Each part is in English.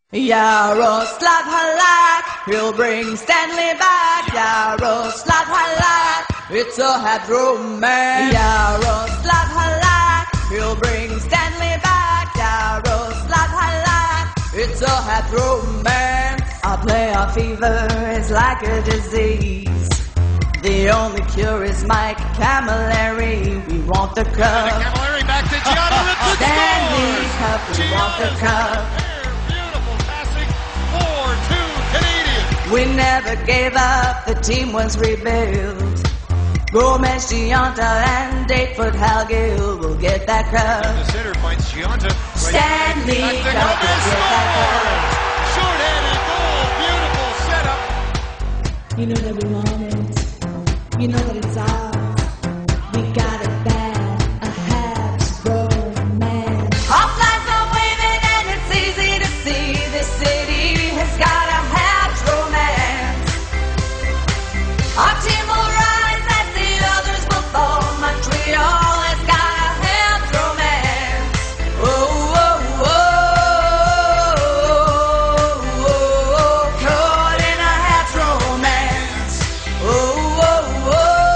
Yaroslav Halak, he'll bring Stanley back. Yaroslav Halak, it's a hard romance. Yaroslav Halak, he'll bring Stanley back. Yaroslav Halak, it's a hard romance. Our playoff fever is like a disease. The only cure is Mike Camilleri. We want the cup. Camilleri back to Gianna. Stanley Cup, we want the cup. We never gave up, the team was rebuilt. Gomez, Giunta, and 8-foot Hal Gill will get that cup. And the center finds Giunta. Stanley Cup will get that cup. Short-handed goal, beautiful setup. You know that we want it. You know that it's ours. We got it bad. A Habs romance. Our flags are waving and it's easy to see this city has got a Habs romance. Our team will rise as the others will fall. Montreal has got a Habs romance. Oh, oh, oh, oh, oh, caught in a Habs romance. Oh, oh,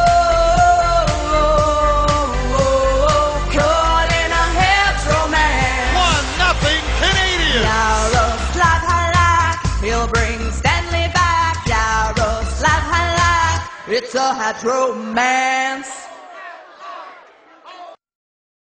oh, oh, caught in a Habs romance. 1-0 Canadiens. Yaroslav Halak, he'll bring Stanley back. Yaroslav Halak, it's a hot romance.